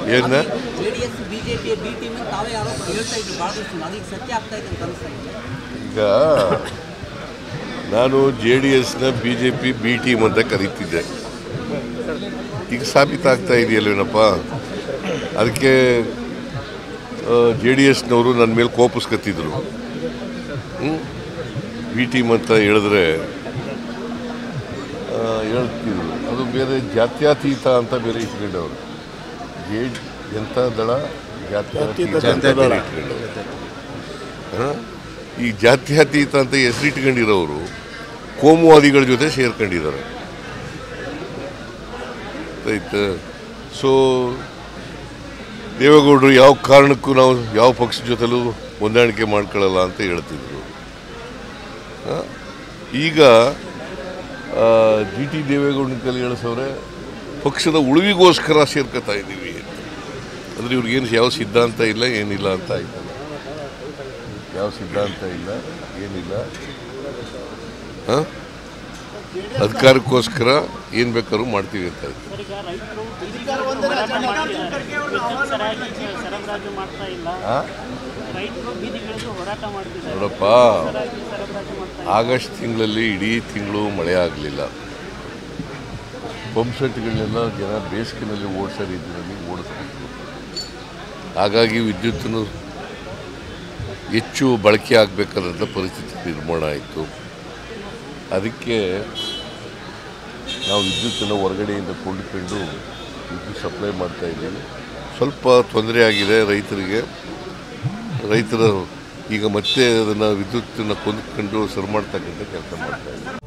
ಏನ JDS BJPಯ B team ಅಂತ ತಾವೇ ಆರೋಪ ಹೇಳ್ತಾ ಇದ್ರು ಭಾಳ ದಿವಸ ಅದಕ್ಕೆ ಸತ್ಯ ಆಗ್ತಾ ಇದೆ ಅಂತ ಅನಿಸ್ತಾ ಇದೆ. ಈಗ ನಾನು JDSನ BJP ಬಿ ಟೀಮ್ ಅಂತ ಕರೀತಿದ್ದೆ. ಈಗ ಸಾಬೀತಾಗ್ತಾ ಇದೆಯಲ್ವೇನಪ್ಪ. ಅದಕ್ಕೆ JDSನವರು ನನ್ನ ಮೇಲೆ ಕೋಪಿಸ್ಕೊತಿದ್ರು. ಬಿ ಟೀಮ್ ಅಂತ ಹೇಳಿದ್ರೆ ಹೇಳ್ತಿದ್ರು. ಅದು ಬೇರೆ ಜಾತ್ಯತೀತ ಅಂತ ಬೇರೆ ಇಟ್ಕೊಂಡವರು. ಎಂಥ ದಳ ಜಾತ್ಯತೀತ ಈ ಜಾತ್ಯತೀತ ಅಂತ ಹೆಸರಿಟ್ಕೊಂಡಿರೋರು ಕೋಮುವಾದಿಗಳ ಜೊತೆ ಸೇರ್ಕೊಂಡಿದ್ದಾರೆ ಆಯ್ತು. ಸೊ ದೇವೇಗೌಡರು ಯಾವ ಕಾರಣಕ್ಕೂ ನಾವು ಯಾವ ಪಕ್ಷದ ಜೊತೆಲೂ ಹೊಂದಾಣಿಕೆ ಮಾಡ್ಕೊಳ್ಳಲ್ಲ ಅಂತ ಹೇಳ್ತಿದ್ರು. ಈಗ GT ದೇವೇಗೌಡನ ಕೈಲಿ ಹೇಳಿಸೋರೆ ಪಕ್ಷದ ಉಳಿವಿಗೋಸ್ಕರ ಸೇರ್ಕೊತಾ ಇದ್ದೀವಿ ಅಂದರೆ ಇವ್ರಿಗೇನು ಯಾವ ಸಿದ್ಧಾಂತ ಇಲ್ಲ ಏನಿಲ್ಲ ಅಂತ ಆಯ್ತಲ್ಲ. ಯಾವ ಸಿದ್ಧಾಂತ ಇಲ್ಲ ಏನಿಲ್ಲ. ಅಧಿಕಾರಕ್ಕೋಸ್ಕರ ಏನು ಬೇಕಾದ್ರೂ ಮಾಡ್ತೀವಿ ಅಂತ ಆಯ್ತು. ನೋಡಪ್ಪ, ಆಗಸ್ಟ್ ತಿಂಗಳಲ್ಲಿ ಇಡೀ ತಿಂಗಳು ಮಳೆ ಆಗಲಿಲ್ಲ. ಪಂಪ್ ಸೆಟ್ಗಳನ್ನೆಲ್ಲ ಜನ ಬೇಸಿಗೆನಲ್ಲಿ ಓಡಿಸೋ ರೀತಿಯಲ್ಲಿ ಓಡಿಸ್ಬೇಕು. ಹಾಗಾಗಿ ವಿದ್ಯುತ್ತನ್ನು ಹೆಚ್ಚು ಬಳಕೆ ಆಗಬೇಕಾದಂಥ ಪರಿಸ್ಥಿತಿ ನಿರ್ಮಾಣ ಆಯಿತು. ಅದಕ್ಕೆ ನಾವು ವಿದ್ಯುತ್ತನ್ನು ಹೊರಗಡೆಯಿಂದ ಕೊಂಡುಕೊಂಡು ವಿದ್ಯುತ್ ಸಪ್ಲೈ ಮಾಡ್ತಾಯಿದ್ದೀವಿ. ಸ್ವಲ್ಪ ತೊಂದರೆ ಆಗಿದೆ ರೈತರಿಗೆ. ರೈತರು ಈಗ ಮತ್ತೆ ಅದನ್ನು ವಿದ್ಯುತ್ತನ್ನು ಕೊಂಡುಕೊಂಡು ಸರಿ ಮಾಡ್ತಕ್ಕಂಥ ಕೆಲಸ ಮಾಡ್ತಾಯಿದ್ದಾರೆ.